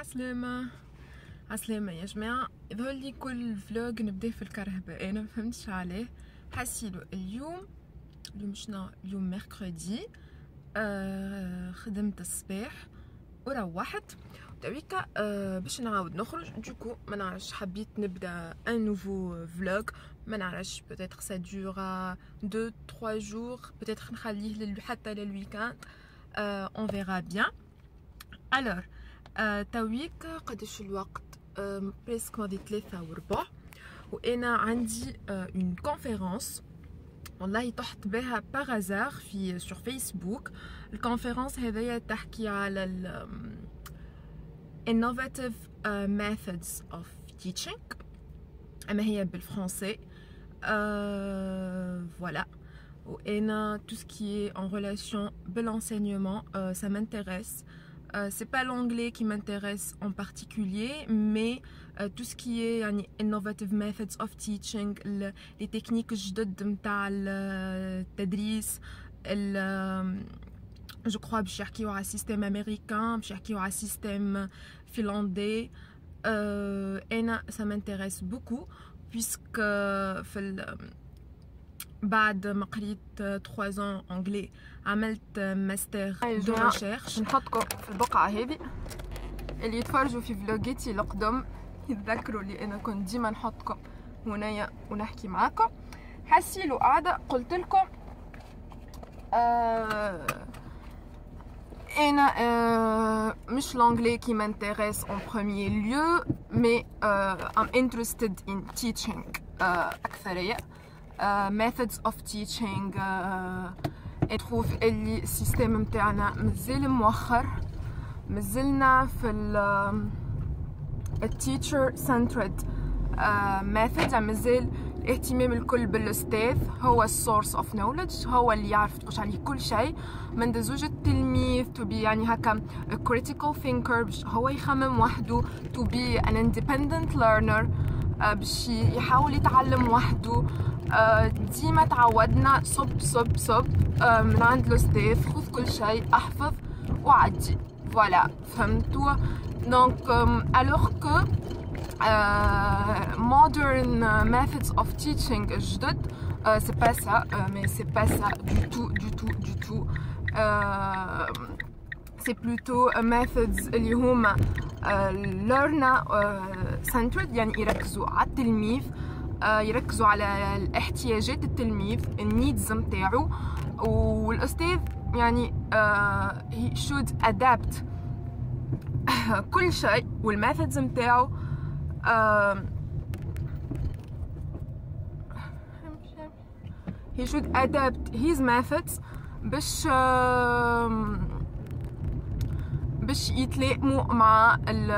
عسلامة عسلامة يا جماعة. يظهر لي كل فلوج نبدا في الكرهبة، انا مفهمتش عليه. حسيلو اليوم شنو اليوم ميركودي، خدمت الصباح وروحت تويكا باش نعاود نخرج. دوكو ما نعرفش، حبيت نبدا ان نوفو فلوج، ما نعرفش بوتيتر سا دورا 2-3 جور، بوتيتر نخليه حتى للويكاند، اون فيغا بيان. الوغ تويك قداش الوقت؟ بريسك ماضي 3:15 وانا عندي اون كونفيرونس والله طحت بها باغازار في سور فيسبوك. الكونفيرونس هذيا تحكي على ال innovative methods of teaching، اما هي بالفرنسي. voilà. وانا tout ce qui est en relation بالenseignement, ça m'intéresse. C'est pas l'anglais qui m'intéresse en particulier, mais tout ce qui est يعني innovative methods of teaching, les techniques الجدد متاع التدريس، je crois باش يحكيو على système américain، باش يحكيو على système finlandais. انا ça m'intéresse beaucoup puisque في بعد ما قريت 3 ans anglais عملت ماستر دو ريشيرش. نحطكم في البقعه هذه اللي يتفرجوا في فلوجيتي القدم يتذكروا لي انا كنت ديما نحطكم هنايا ونحكي معاكم. حسيلو قاعده قلت لكم انا مش l'anglais qui m'intéresse en premier lieu, mais I'm interested in teaching اكثريه. methods of teaching. اتروف اللي السيستم متاعنا مازال مؤخر، مازلنا في التيتشر سنترد ميثود، مازال الاهتمام الكل بالاستاذ هو السورس اوف نوليدج، هو اللي يعرف تقولش عليه كل شيء. ما ندزوج التلميذ تو بي يعني هكا critical thinker باش هو يخمم وحده، to be an independent learner باش يحاول يتعلم وحده. ديما تعودنا صب من عند الاستاذ، خذ كل شيء، احفظ وعدي، فوالا فهمتوا؟ دونك alors que modern methods of teaching الجدد c'est pas ça, mais c'est pas ça du tout. c'est plutôt methods اللي هما learner centered، يعني يركزوا على التلميذ، يركزوا على الاحتياجات التلميذ، النيدز متاعو، والاستاذ يعني he should adapt كل شيء والميثودز متاعو. he should adapt his methods باش يتلائموا مع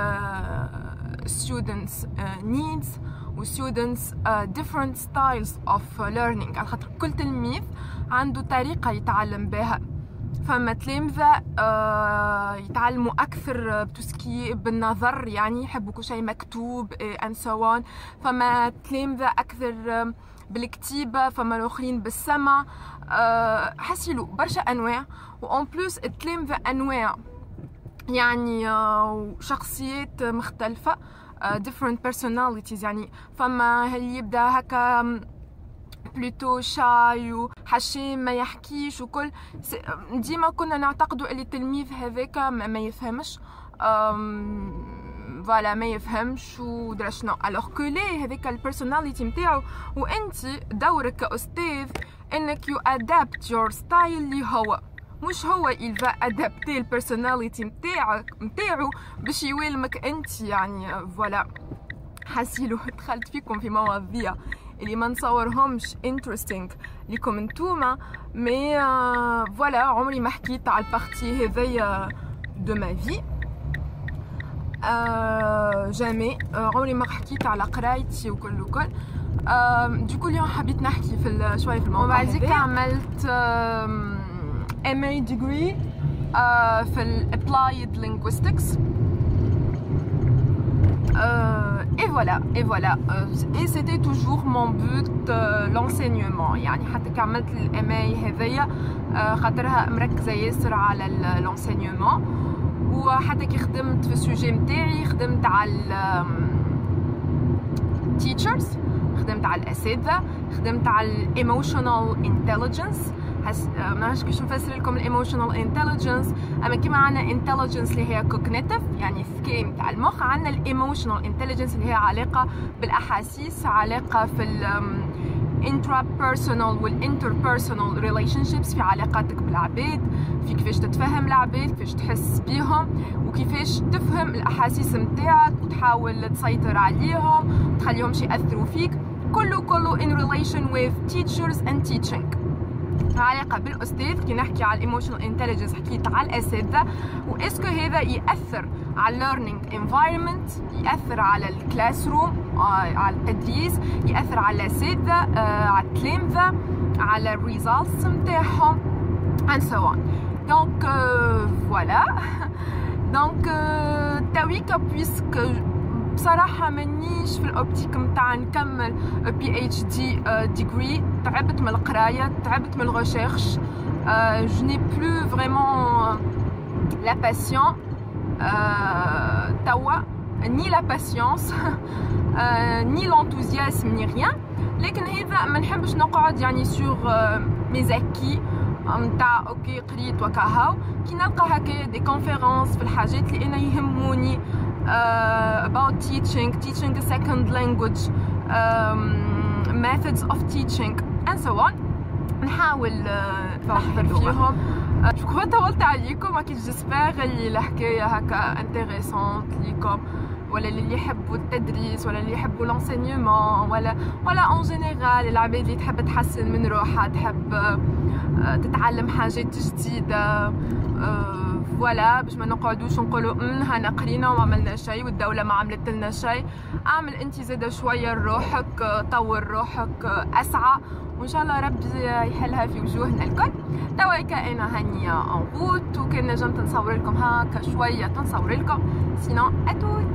students needs و students different styles of learning، على خاطر كل تلميذ عنده طريقة يتعلم بها. فما تلامذة يتعلموا أكثر بتسكي بالنظر، يعني يحبوا كل شيء مكتوب and so on. فما تلامذة أكثر بالكتيبة، فما الآخرين بالسمع. حسيلو برشا أنواع، وأون بلوس التلامذة أنواع يعني شخصيات مختلفة، different personalities. يعني فما اللي يبدا هكا بلوتو شاي وحشيم ما يحكيش وكل. ديما كنا نعتقدوا اللي التلميذ هذاك ما يفهمش، فوالا ما يفهمش ودرشنا، الوغ كو ليه هذاك البيرسوناليتي نتاعو. وانت دورك كاستاذ انك يو ادابت يور ستايل، اللي هو مش هو il va adapter البيرسوناليتي نتاعو باش يوالمك انت، يعني فوالا. حسيلو دخلت فيكم في مواضيع اللي ما نصورهمش interesting ليكم انتوما، مي فوالا عمري ما حكيت على البارتي هذيا دو ما في، جامي عمري ما حكيت على قرايتي وكل. دوكو اليوم حبيت نحكي في شويه في الموضوع. وبعديك عملت MA degree في ال Applied Linguistics. Et voilà. Et c'était toujours mon but, l'enseignement. يعني حتى كملت ال MA هذيا خاطرها مركزة ياسر على l'enseignement. وحتى كي خدمت في السوجي متاعي خدمت على teachers، خدمت على الاساتذه، خدمت على الايموشنال انتليجنس. ما نعرفش كيفاش نفسر لكم الايموشنال انتليجنس، اما كيما عندنا انتليجنس اللي هي كوجنيتيف يعني الذكاء نتاع المخ، عندنا الايموشنال انتليجنس اللي هي علاقه بالاحاسيس، علاقه في intrapersonal والinterpersonal relationships، في علاقاتك بالعباد، في كيفاش تتفهم العباد، كيفاش تحس بيهم، وكيفاش تفهم الاحاسيس نتاعك وتحاول تسيطر عليهم وتخليهمش ياثروا فيك. كله in relation with teachers and teaching، علاقة بالأستاذ. كي نحكي على الايموشنال انتليجنس حكيت على الأساتذة، وإسكو هذا يأثر على learning environment، يأثر على الكلاس روم، على التدريس، يأثر على الأساتذة، على التلامذة، على الريزالتس نتاعهم and so on. Donc voilà. Donc تويكا بويسك بصراحة مانيش في الأوبتيك متاع نكمل PhD degree، تعبت من القراية، تعبت من الغوشيرش، je n'ai plus vraiment la patience توا، ni la patience ni l'enthousiasme ni rien. لكن هذا ما نحبش نقعد يعني sur mes acquis متاع اوكي قريت وكهو. كي نلقى هكايا دي كونفيرونس في الحاجات اللي انا يهموني about teaching a second language, methods of teaching and so on، نحاول نحضر فيهم. شكرا طولت عليكم، اكيد جيسبر اللي الحكايه هكا انتريسونت ليكم، ولا اللي يحبوا التدريس، ولا اللي يحبوا لونسينيومون، ولا اون جينيرال العباد اللي تحب تحسن من روحها، تحب تتعلم حاجات جديده. فوالا باش ما نقعدوش نقولوا هنا قرينا وما عملنا شيء والدوله ما عملت لنا شيء. اعمل انت زاده شويه لروحك، طور روحك، اسعى، وان شاء الله ربي يحلها في وجوهنا الكل. توا انا هانيه اون روت، وكان نجمت نصور لكم هكا شويه تنصور لكم، سينو اتوت.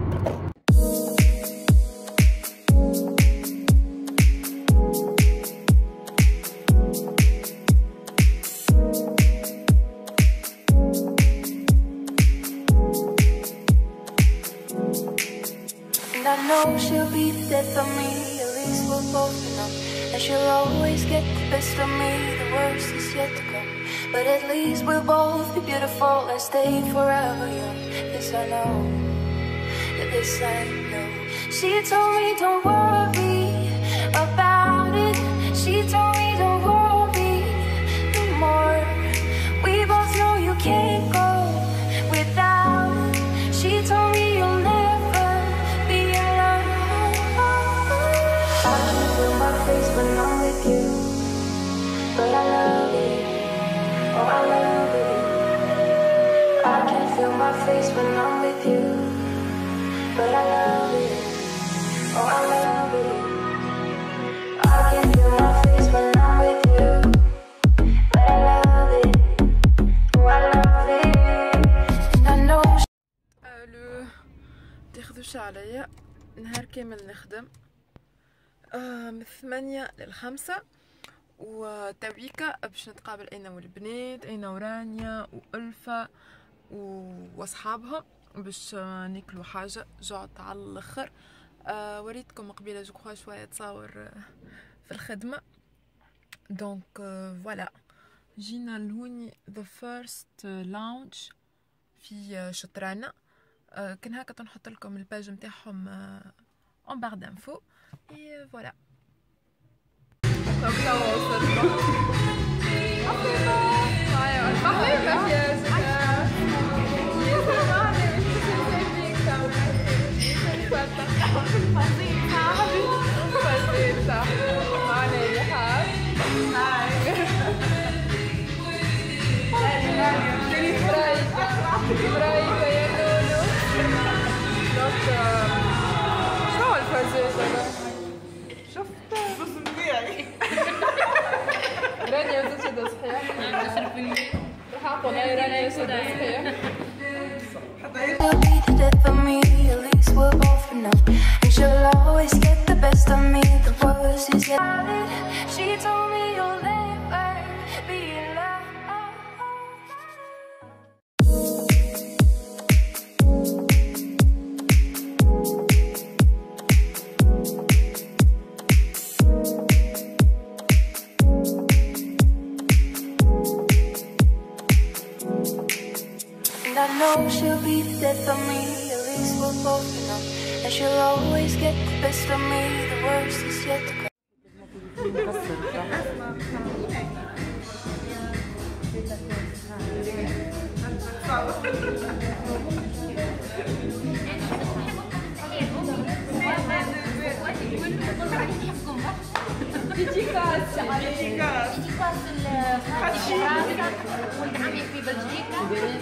I know she'll be the death of me, at least we'll both know. And she'll always get the best of me, the worst is yet to come. But at least we'll both be beautiful and stay forever young. This I know, this I know. She told me don't worry about it. She told me don't worry no more. We both know you can't go without it. She told me you'll never be alone. I can feel my face when I'm with you, but I love it. Oh, I love it. I can feel my face when I'm with you, but I love it. Oh, I love it. I can feel my face when I'm with you, but I love it. Oh, I love it. And I know. تاخذوش عليا نهار كامل نخدم من 8 ل5، وتويكا باش نتقابل انا والبنات، انا ورانيا والفا واصحابهم باش ناكلوا حاجه. جعت على الاخر. وريتكم قبيله جو شويه تصاور في الخدمه. دونك فوالا جينا لهوني the first lounge في شطرانه. كان هكا تنحط لكم الباج نتاعهم اون بار دانفو. اي فوالا شنو الفازات؟ شفت الجسم تاعي رانيا زدت صحيح راح اعطوا رانيا زدت صحيح. She'll be the death of me, at least we'll both know. And she'll always get the best of me, the worst is yet. She told me you'll never be alone. death of me, at least we're both enough. And she'll always get the best of me, the worst is yet to come. في بلجيكا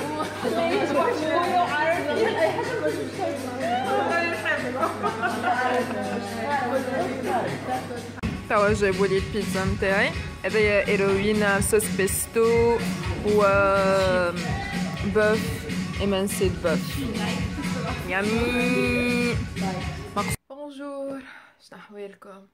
توا جابوا لي البيتزا نتاعي. هذايا ايروين صوص بيستو و بوف émincé de bœuf. يامي. بونجور، شنو احوالكم؟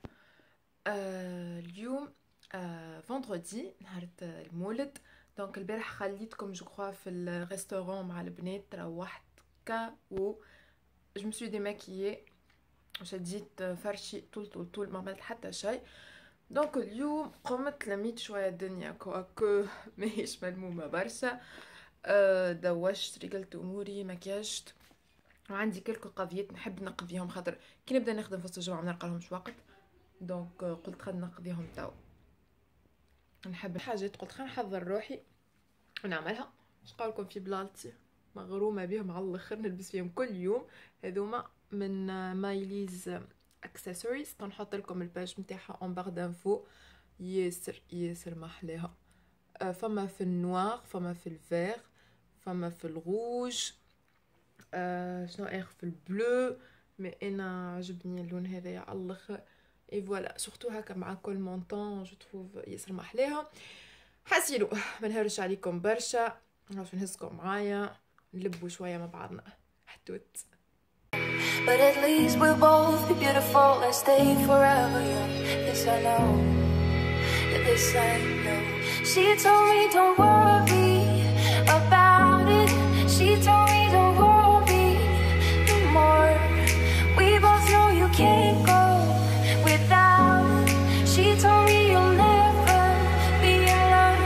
اليوم فندردي نهار المولد، دونك البارح خليتكم جو كخوا في الريستورون مع البنات، روحت كا و جو مسوي ديماكيي، شديت فرشي طول ما عملت حتى شيء. دونك اليوم قمت لميت شويه الدنيا كواكو ماهيش ملمومه برشا. دوشت، رجلت اموري، مكياجت، وعندي كلكو قضيات نحب نقضيهم، خاطر كي نبدا نخدم في وسط الجمعه ما نلقالهمش وقت. دونك قلت خلينا نقضيهم تو. نحب حاجات قلت خلينا نحضر روحي ونعملها. اش قولكم في بلالتي مغرومه بهم على الاخر، نلبس فيهم كل يوم. هذوما من مايليز اكسسوارز، نحط لكم الباج نتاعها اون بار دانفو. ياسر محلاها. فما في النوار، فما في الفير، فما في الروج، شنو اخر في البلو، مي انا عجبني اللون هذايا على الاخر. اي فوالا، سورتو هكا مع كل مونطون جو تروف ياسر محلاها. حسيلو ما نهرش عليكم برشا، عرفت نهزكم معايا نلبوا شويه مع بعضنا. حتوت. But at least we'll both be beautiful and stay forever young. This I know, this I know. She told me don't worry about it. She told me don't worry no more. We both know you can't go without it. She told me you'll never be alone.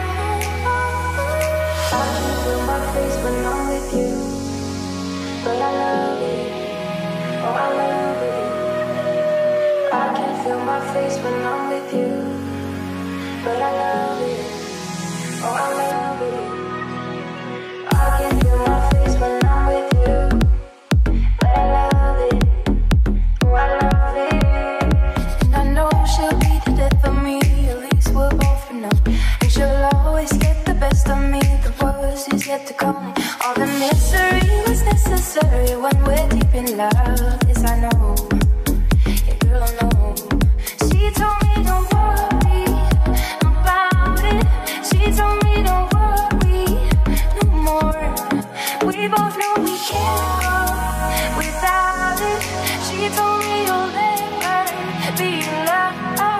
I can feel my face when I'm with you, but I love it. Oh, I love it. I can feel my face when I'm with you, but I love it. Oh, I love it. I can feel my face when I'm with you, but I love it. Oh, I love it. And I know she'll be the death of me, at least we're both enough. And she'll always get the best of me, the worst is yet to come. All the misery was necessary when we're deep in love. Yes, I know. Yeah, girl, I know. She told me don't worry about it. She told me don't worry no more. We both know we can't go without it. She told me you'll never be alone.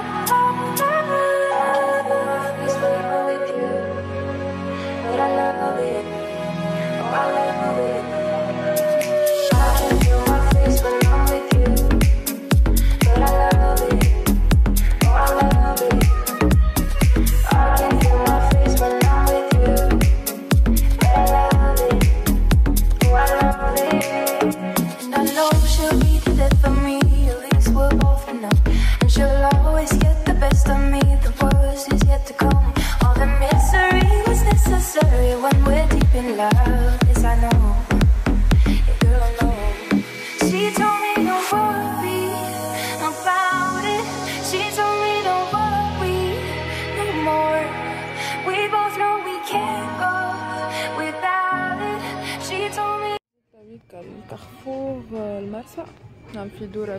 With you, but I love it. Oh, I love it. I can feel my face when I'm with you, but I love it. Oh, I love it. I can feel my face when I'm with you, but I love it. Oh, I love it. And I know she'll be the death of me, at least we're both enough. And she'll always get the best of me, the worst is yet to come. All the misery was necessary when we're deep in love. Yes, I know. Yeah, girl, I know. She told me don't worry about it. She told me don't worry no more. We both know we can't go without it. She told me. الكارفور المرسى، نعم في دورة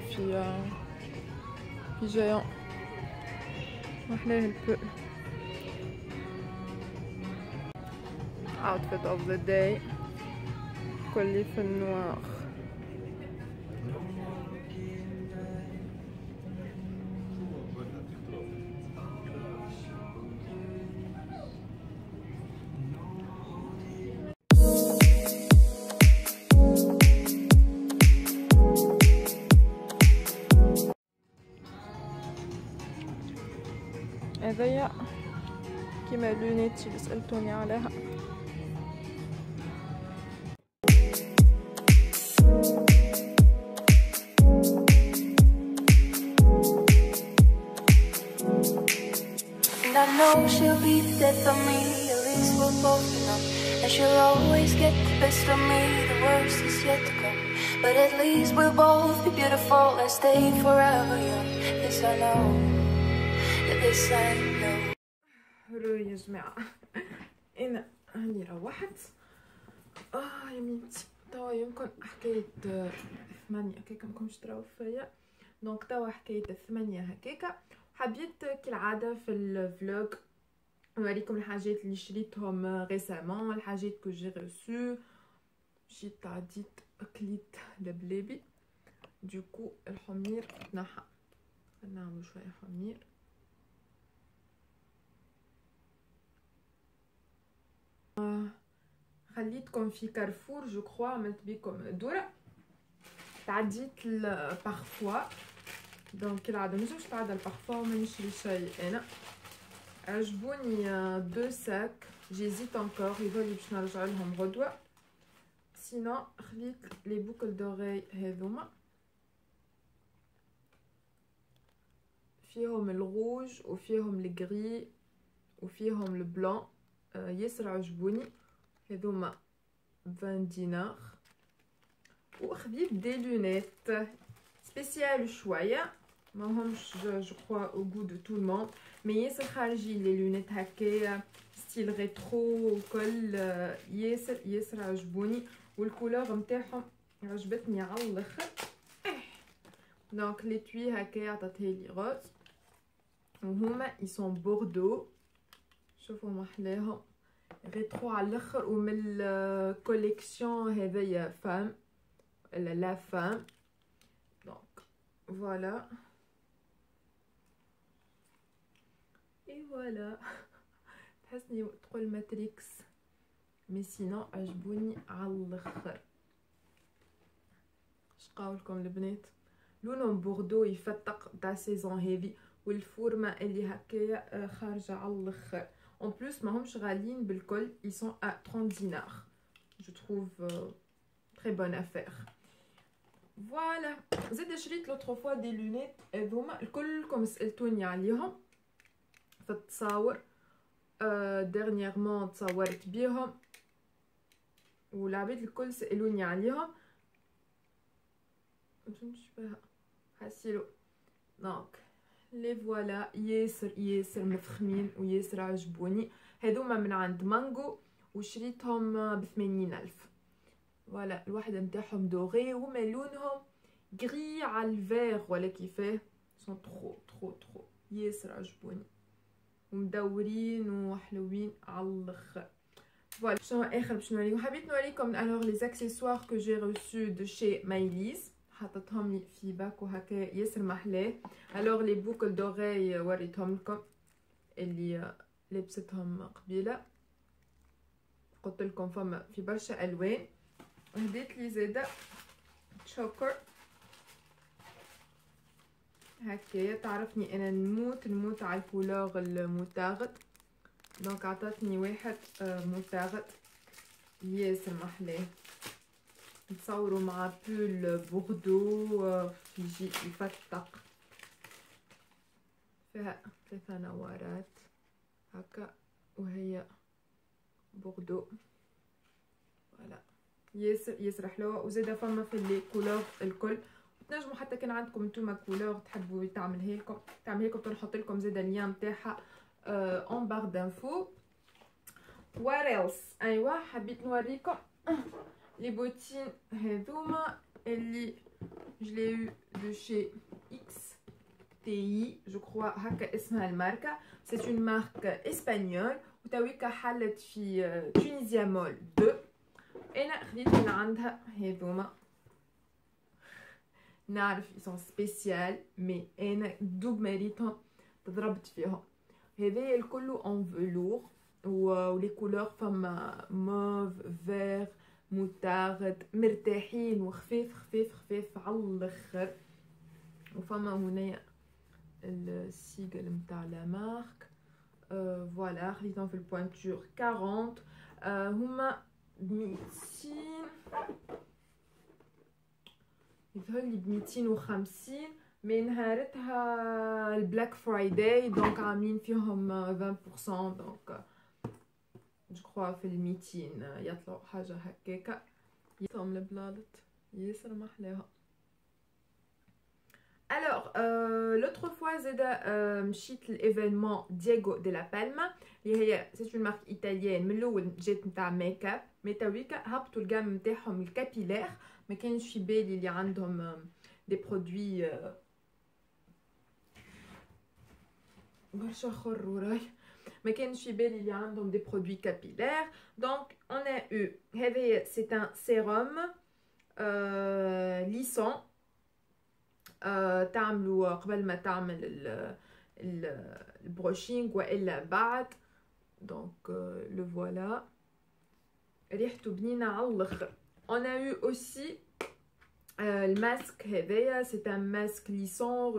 في جايون محلاه البو. outfit of the day كلي في النوار. هذيا كيما لونيتي اللي سألتوني عليها. know she'll be the death of me. At least we're both enough. And she'll always get the best of me. The worst is yet to come. But at least we'll both be beautiful and stay forever young. This I know. This I know. يا جماعة أنا هاني روحت يا ميمتي توا يمكن حكاية 8 هكاكا مكنش تراو فيا دونك توا حكاية 8 هكاكا. حبيت كالعادة في الفلوج نوريكم الحاجات اللي شريتهم ريسامون، الحاجات كو جي ريسو. مشيت تعديت كليت لبلابي دوكو الحمير تنحى، نعملو شوية حمير. خليتكم في كارفور جو كخوا، عملت بيكم دورة. تعديت البارفوا دونك كالعادة منجمش نتعدى البارفوا وما نشري شي. انا عجبوني دو ساك، جيزيت انكور يظل باش نرجع لهم غدوة. سينو خليت لي بوكل دوغي هذوما فيهم الغوج وفيهم الغري وفيهم البلون، ياسر عجبوني هذوما 20 دينار. وخذيت دي لونيت سبيسيال شويه ماهمش جو كخوا او غو دو تو الموند، مي ياسر خارجي لي لونيت هكايا ستيل ريترو وكل، ياسر ياسر عجبوني والكولور نتاعهم عجبتني على الاخر. دونك لي توي هكايا عطاتهالي روز وهما يسون بوردو، شوفوا محلاهم ريترو على الاخر. ومن الكوليكسيون هذيا فام لا فام. دونك فوالا اي فوالا تحسني تقول ماتريكس مي سينو عجبوني على الاخر. شقاولكم البنات لونهم بوردو يفتق تاع سيزون هذي، والفورمه اللي هكايا خارجه على الاخر. En plus ماهمش غاليين بالكل، ils sont à 30 dinars. Je trouve très bonne affaire. Voilà. زيد شريت l'autre fois des lunettes هذوما الكلكم سألتوني عليهم في التصاور. dernièrement تصورت بيهم والعباد الكل سألوني عليهم. مش فاهمة حاسيلو دونك لي فوالا ياسر ياسر مفخمين وياسر عجبوني. هذوما من عند مانجو وشريتهم ب80,000. فوالا الواحد نتاعهم دوغي وهما لونهم غري على الفيغ ولا كيفاه، سون ترو ياسر عجبوني ومدورين وحلوين على الاخر. فوالا شنو اخر باش نوريكم، حبيت نوريكم الوغ لي اكسسوار كو جي ريسو دو شي مايليز، حطيتهم لي في باكو هكا ياسر محلاه. الوغ لي بوكل دوغي وريتهم لكم اللي لبستهم قبيله، قلت لكم فما في برشا الوان. هديت لي زاده تشوكر هكايا، تعرفني انا نموت على الكولور المتاغد، دونك عطاتني واحد متاغد ياسر محلاه. نتصوروا مع بول بوردو يجي يفتق، فيها 3 نوارات هكا وهي بوردو. فوالا ياسر حلوه. وزاده فما في لي كولور الكل، تنجموا حتى كان عندكم نتوما كولور تحبوا تعملها لكم تنحط لكم زاده اللين نتاعها اون بار دانفو. واريلس ايوا حبيت نوريكم لي بوتين هذوما اللي جلي يو دو شي اكس تي جو كخوا هكا اسمها الماركه، سي اون مارك اسبانيول وتويكا حلت في تونيزيا مول 2. انا خديت من عندها هذوما، نعرف يسون سبيسيال مي انا دوب مريتهم تضربت فيهم. هذايا الكل اون فلور ولي كولور فما موف فير متاغد مرتاحين وخفيف على الاخر. وفما هنايا السيجل متاع لا مارك. فوالا خديتهم في البوانتور 40. هما 200 يظهرلي ب250، من نهارتها البلاك فرايداي دونك عاملين فيهم 20% دونك جو كخوا في ال200 يطلعوا حاجه هكاكا يسهم البلالط ياسر محلاها. Alors, l'autre fois, مشيت l'événement Diego de la Palma اللي هي c'est une marque italienne من الأول جات نتاع ميك اب مي تويكا هبطوا الجام نتاعهم الكابيلير ما كانش في بالي اللي عندهم دي برودوي برشا خر وراي ما كانش في بالي اللي عندهم دي برودوي كابيلير. دونك on a eu هذايا c'est un sérum lissant تعملوا قبل ما تعمل البروشينغ والا بعد. دونك لو فوالا ريحته بنينه على الاخر. on a eu aussi le masque هذايا c'est un masque lissant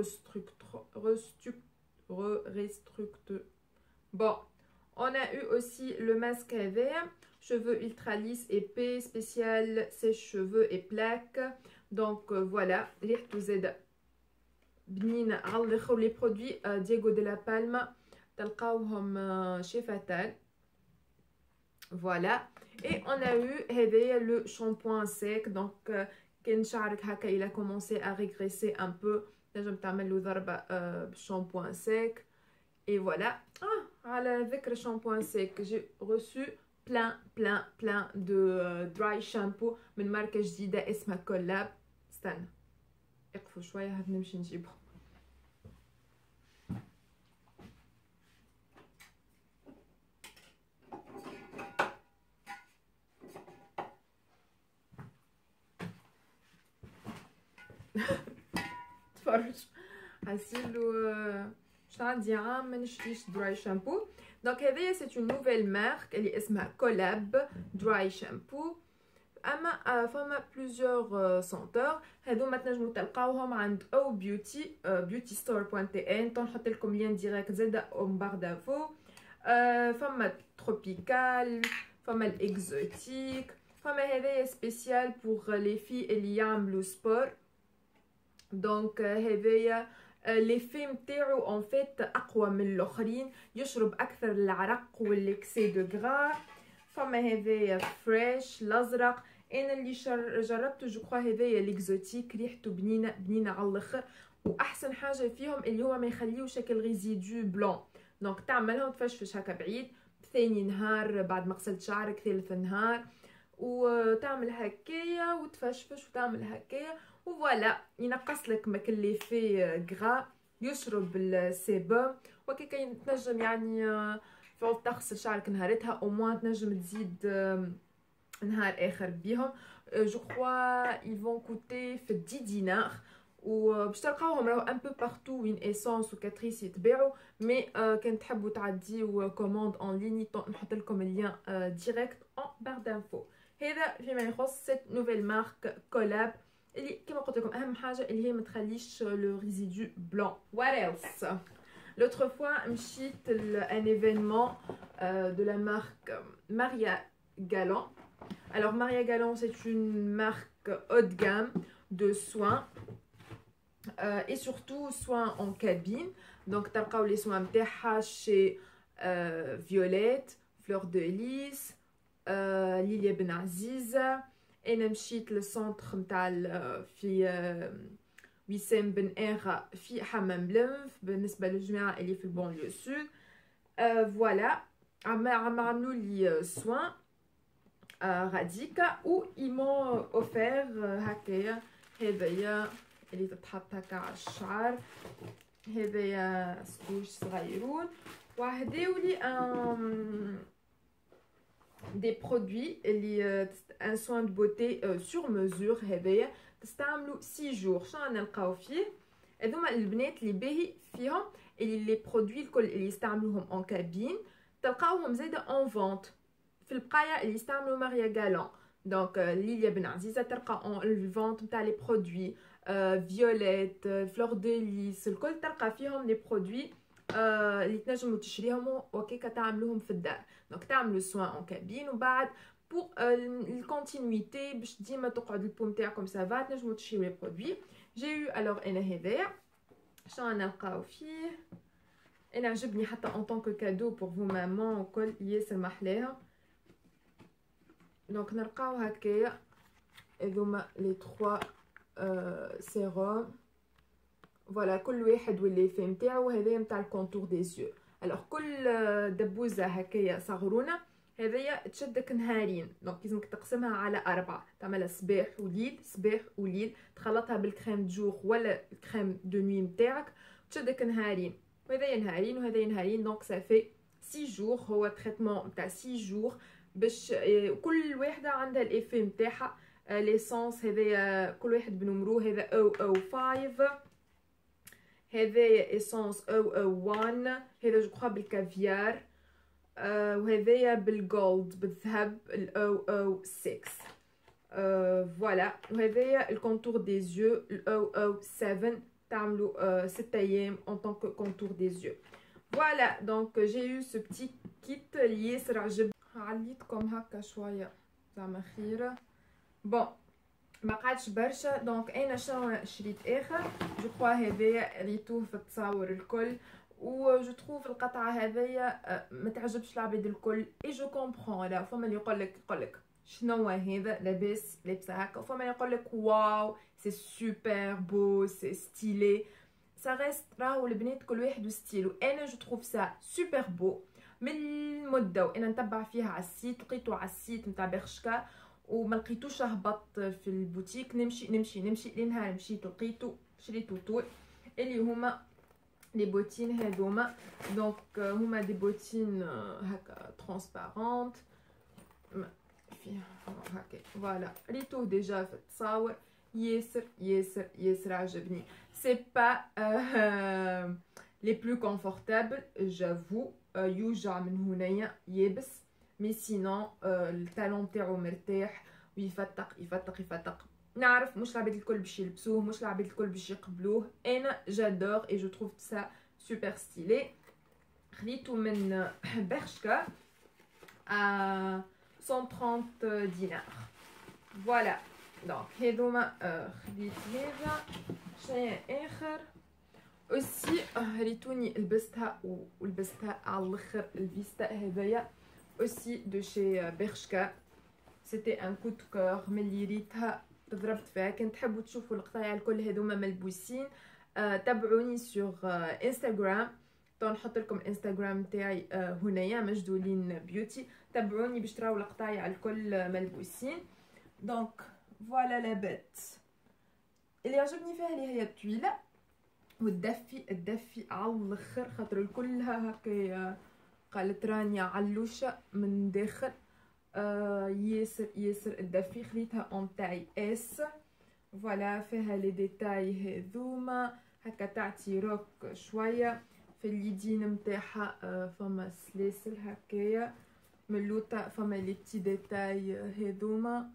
bon. on a eu aussi le masque هذايا cheveux ultra lisses épais spécial sèche-cheveux et plaques. donc voilà ريحته زاده بنينه على الاخر. لي برودوي دييغو دي لا بالما تلقاوهم chez Fatal. voilà. et on a eu هذايا le shampoing sec. donc كان شعرك هكا il a commencé à régresser un peu تنجم تعمل له ضربه بالشامبوان سيك. et voilà. على ذكر shampoing sec j'ai reçu plein de dry shampoo من ماركه جديده اسمها كولاب. استنى اقفوا شويه هاد نمشي نجيبهم. تفرج حاسيلو مش عندي عام ما نشريش دراي شامبو. دونك هذايا سي اون نوفيل مارك اللي اسمها كولاب دراي شامبو. اما فما بلوزيور سونتور هذوما تنجموا تلقاوهم عند او بيوتي beautystore.tn. تنحط لكم لين ديريكت زاده اون بار دافو. فما تروبيكال فما الاكزوتيك فما هذايا سبيسيال بوغ لي في اللي يعملوا سبور. دونك هذايا ليفي نتاعو ان فيت اقوى من الاخرين يشرب اكثر العرق والاكسي دو غرا. فما هذايا فريش الازرق. انا اللي جربته جو كخوا هذايا ليكزوتيك ريحته بنينه على الاخر. واحسن حاجه فيهم اللي هو ما يخليوش هكا الريزيدو بلون. دونك تعملهم تفشفش هكا بعيد ثاني نهار بعد ما غسلت شعرك ثالث نهار وتعمل هكايا وتفشفش وتعمل هكايا وفوالا ينقص لك ماك اللي فيه غرا يشرب السيبوم وكيكا تنجم يعني تعود تغسل شعرك نهارتها او موان تنجم تزيد نهار اخر بيهم. جو كخوا ils vont coûter في 10 دينار وباش تلقاوهم راهو ان بو بارتو وين ايسونس وكاتريس يتباعوا. مي كان تحبوا تعديو كوموند اون ليني نحط لكم اللين ديريكت اون بار دانفو. هذا فيما يخص سيت نوفيل مارك كولاب اللي كما قلت لكم اهم حاجه اللي هي ما تخليش لو ريزيدو بلون. what else. l'autre fois مشيت un événement de la marque Maria Galant. alors Maria Galant c'est une marque haut de gamme de soins et surtout soins en cabine. donc تلقاو les soins نتاعها chez Violette, Fleur de Lys, ليليا بن عزيزة. انا مشيت للسونتر نتاع في وسام بن اغا في حمام بلمف بالنسبه للجماعه اللي في البونليو سود. فوالا عملوا لي سوان غاديكا و ايمون اوفير هكايا هذايا اللي تتحط هكا على الشعر. هذايا سكوش صغيرون وهداولي des produits اللي un soin de beauté sur mesure. هذايا تستعملوا 6 jours. شنو نلقاو فيه هذوما البنات اللي باهي فيهم اللي لي برودوي الكل اللي يستعملوهم اون كابين تلقاوهم زاده اون فونت في البقايه اللي يستعملوا ماريا غالون. دونك ليليا بن عزيزه تلقى اون الفونت نتاع لي برودوي فيوليت فلور دو ليس الكل تلقى فيهم لي برودوي اللي تنجموا تشريهم وكيكا تعملوهم في الدار. دونك تعملوا سوان اون كابين وبعد بور الكونتينيتي باش ديما تقعد البو نتاعكم سافا تنجموا تشريو لي برودوي. جي يو الوغ انا هذايا شنو نلقاو فيه؟ انا عجبني حتى ان طونك كادو بور فو مامون وكل ياسر محلاها. دونك نلقاو هكايا هذوما لي 3 سيروم. فوالا كل واحد واللي في نتاعو. هذايا نتاع الكونتور دي زيو. الوغ كل دبوزه هكايا صغرونه هذايا تشدك نهارين. دونك لازمك تقسمها على 4، تعملها صباح وليل صباح وليل، تخلطها بالكريم جور ولا الكريم دو نوي نتاعك تشدك نهارين، وهذايا نهارين وهذايا نهارين. دونك صافي 6 جور. هو تريتمون نتاع 6 جور باش كل وحده عندها الافي نتاعها. ليسونس هذايا كل واحد بنمرو. هذا او 5، هذايا اسونس او 1، هذا جو كخوا بالكافيار، وهذايا بالجولد بالذهب او 6. فوالا. وهذايا الكونتور دي زيو او 7، تعملوا 6 ايام en tant que contour des yeux. Voilà, donc j'ai eu ce petit kit اللي ياسر عجبني. عليتكم هكا شويه زعما خيره. بون ما قعدش برشا. دونك انا شنو شريت اخر؟ جو كخوا هذايا ريتوه في التصاور الكل، و جو تروف القطعه هذايا ما تعجبش العباد الكل. اي جو كومبرون. لا فما اللي يقولك شنو هذا لاباس لابسه هكا، وفما اللي يقولك واو سي سوبر بو سي ستيلي. سا ريست راهو البنات كل واحد وستيلو. انا جو تروف سا سوبر بو من مده، وانا نتبع فيها على السيت. لقيته على السيت نتاع برشكا وما لقيتوش هبط في البوتيك. نمشي لنهار مشيت لقيته شريته طول اللي هما لي بوتين هذوما. دونك هما دي بوتين هكا ترانسبارونت فيها هكا. فوالا ريتو ديجا في التصاور ياسر عجبني. سي با لي بلو كونفورتابل جافو. يوجع من هنايا يابس، مي سينون التالون تاعو مرتاح ويفتق. نعرف مش العباد الكل باش يلبسوه، مش العباد الكل باش يقبلوه. انا جادور اي جو تروف سا سوبر ستيلي. خديته من برشكا 130 دينار. فوالا. دونك هذوما خديت هذا. شنو اخر اوسي ريتوني لبستها ولبستها على الاخر الفيستا هذايا اوسي دو شي برشكا. سيتي ان كو دو كور ملي ريتها ضربت فيها. كنت تحبوا تشوفوا القطايع الكل هذوما ملبوسين تابعوني سور انستغرام. نحط لكم الانستغرام تاعي هنايا مجدولين بيوتي. تابعوني باش تراو القطايع الكل ملبوسين. دونك فوالا لابات. اللي عجبني فيها اللي هي الطويله والدفي على الاخر، خاطر كلها هكا قالت رانيا علوشه من داخل. ياسر الدفي. خليتها اون تاي اس. فوالا فيها لي ديتاي هذوما هكا تعطي روك شويه. في اليدين نتاعها فما سلاسل هكايا ملوطه. فما لي بتي ديتاي هذوما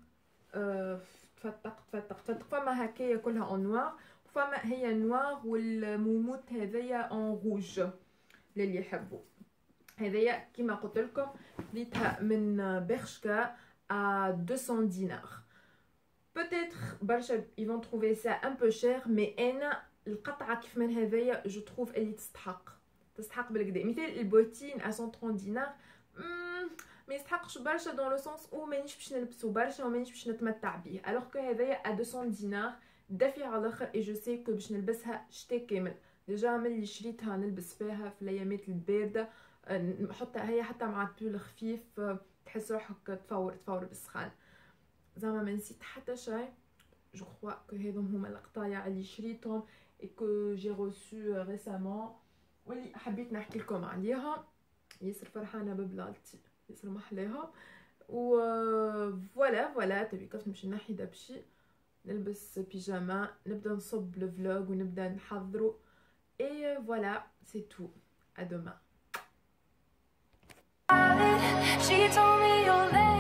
تفتق. فما هكايا كلها اون نوار، وفما هي نوار والموموت هذايا اون روج للي يحبوا. هذايا كيما قلت لكم خديتها من برشكا 200 دينار. بوتيتر برشا ils vont trouver ça un peu cher، مي انا القطعه كيف من هذايا جو تروف اللي تستحق بالكدا. مثال البوتين 130 دينار ما يستحقش برشا دون لو سونس او مانيش باش نلبسو برشا ومانيش باش نتمتع بيه. الوغ كو هذايا 200 دينار دافي على الاخر. اي جو سي كو باش نلبسها شتا كامل. ديجا ملي شريتها نلبس فيها في الايامات البارده، نحطها هي حتى مع البول خفيف تحس روحك تفور بالسخان. زعما ما نسيت حتى شيء. جو كخوا كو هذوم هما القطايع اللي شريتهم اي كو جي روسو ريسامون واللي حبيت نحكي لكم عليهم. ياسر فرحانه ببلالتي ياسر محلاها. و فوالا تبي كيف نمشي نحي دبشي نلبس بيجاما نبدا نصب الفلوج ونبدا نحضرو. اي فوالا سي تو. ا دوما. She told me you'll